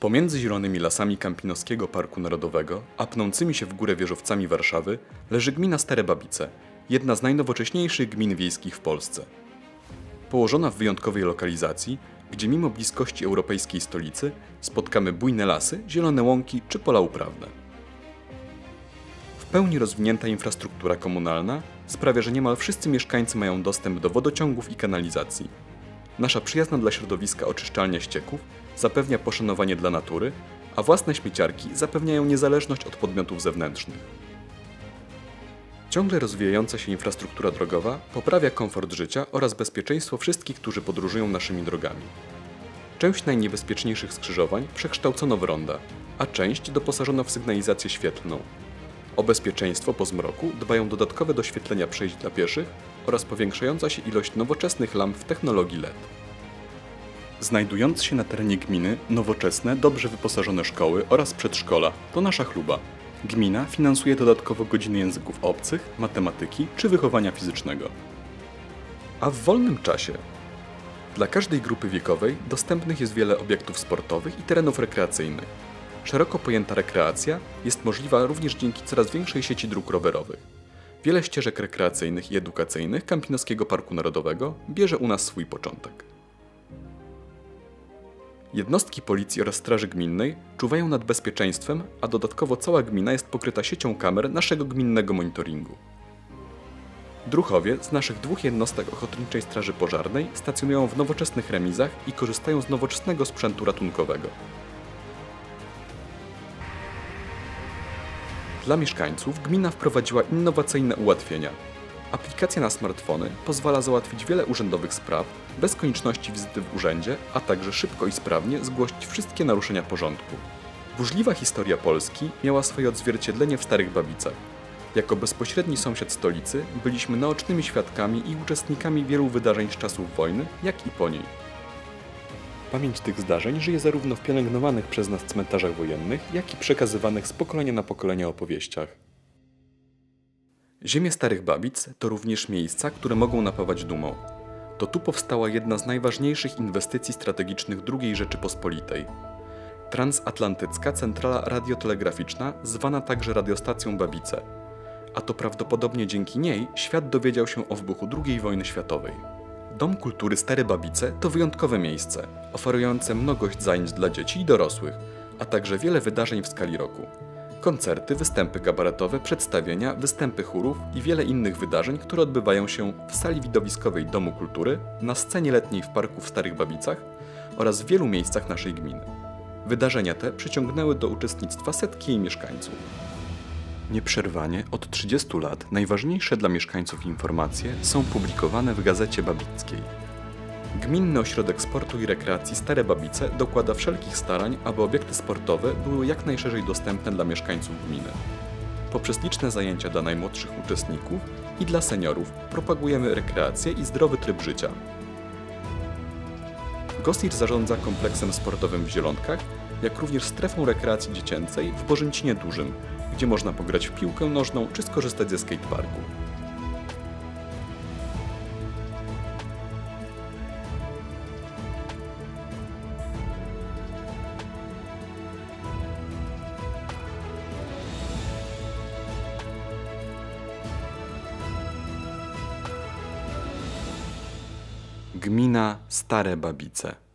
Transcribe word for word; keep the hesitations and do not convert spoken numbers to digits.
Pomiędzy zielonymi lasami Kampinoskiego Parku Narodowego, a pnącymi się w górę wieżowcami Warszawy, leży gmina Stare Babice, jedna z najnowocześniejszych gmin wiejskich w Polsce. Położona w wyjątkowej lokalizacji, gdzie mimo bliskości europejskiej stolicy spotkamy bujne lasy, zielone łąki czy pola uprawne. W pełni rozwinięta infrastruktura komunalna sprawia, że niemal wszyscy mieszkańcy mają dostęp do wodociągów i kanalizacji. Nasza przyjazna dla środowiska oczyszczalnia ścieków zapewnia poszanowanie dla natury, a własne śmieciarki zapewniają niezależność od podmiotów zewnętrznych. Ciągle rozwijająca się infrastruktura drogowa poprawia komfort życia oraz bezpieczeństwo wszystkich, którzy podróżują naszymi drogami. Część najniebezpieczniejszych skrzyżowań przekształcono w ronda, a część doposażono w sygnalizację świetlną. O bezpieczeństwo po zmroku dbają dodatkowe doświetlenia przejść dla pieszych oraz powiększająca się ilość nowoczesnych lamp w technologii L E D. Znajdujące się na terenie gminy nowoczesne, dobrze wyposażone szkoły oraz przedszkola to nasza chluba. Gmina finansuje dodatkowo godziny języków obcych, matematyki czy wychowania fizycznego. A w wolnym czasie? Dla każdej grupy wiekowej dostępnych jest wiele obiektów sportowych i terenów rekreacyjnych. Szeroko pojęta rekreacja jest możliwa również dzięki coraz większej sieci dróg rowerowych. Wiele ścieżek rekreacyjnych i edukacyjnych Kampinoskiego Parku Narodowego bierze u nas swój początek. Jednostki policji oraz straży gminnej czuwają nad bezpieczeństwem, a dodatkowo cała gmina jest pokryta siecią kamer naszego gminnego monitoringu. Druhowie z naszych dwóch jednostek Ochotniczej Straży Pożarnej stacjonują w nowoczesnych remizach i korzystają z nowoczesnego sprzętu ratunkowego. Dla mieszkańców gmina wprowadziła innowacyjne ułatwienia. Aplikacja na smartfony pozwala załatwić wiele urzędowych spraw bez konieczności wizyty w urzędzie, a także szybko i sprawnie zgłosić wszystkie naruszenia porządku. Burzliwa historia Polski miała swoje odzwierciedlenie w Starych Babicach. Jako bezpośredni sąsiad stolicy byliśmy naocznymi świadkami i uczestnikami wielu wydarzeń z czasów wojny, jak i po niej. Pamięć tych zdarzeń żyje zarówno w pielęgnowanych przez nas cmentarzach wojennych, jak i przekazywanych z pokolenia na pokolenie opowieściach. Ziemie Starych Babic to również miejsca, które mogą napawać dumą. To tu powstała jedna z najważniejszych inwestycji strategicznych drugiej Rzeczypospolitej. Transatlantycka Centrala Radiotelegraficzna, zwana także Radiostacją Babice. A to prawdopodobnie dzięki niej świat dowiedział się o wybuchu drugiej wojny światowej. Dom Kultury Stare Babice to wyjątkowe miejsce, oferujące mnogość zajęć dla dzieci i dorosłych, a także wiele wydarzeń w skali roku. Koncerty, występy kabaretowe, przedstawienia, występy chórów i wiele innych wydarzeń, które odbywają się w sali widowiskowej Domu Kultury, na scenie letniej w parku w Starych Babicach oraz w wielu miejscach naszej gminy. Wydarzenia te przyciągnęły do uczestnictwa setki jej mieszkańców. Nieprzerwanie od trzydziestu lat najważniejsze dla mieszkańców informacje są publikowane w Gazecie Babickiej. Gminny Ośrodek Sportu i Rekreacji Stare Babice dokłada wszelkich starań, aby obiekty sportowe były jak najszerzej dostępne dla mieszkańców gminy. Poprzez liczne zajęcia dla najmłodszych uczestników i dla seniorów propagujemy rekreację i zdrowy tryb życia. GOSiR zarządza kompleksem sportowym w Zielonkach, jak również strefą rekreacji dziecięcej w Bożęcinie Dużym, gdzie można pograć w piłkę nożną czy skorzystać ze skateparku. Gmina Stare Babice.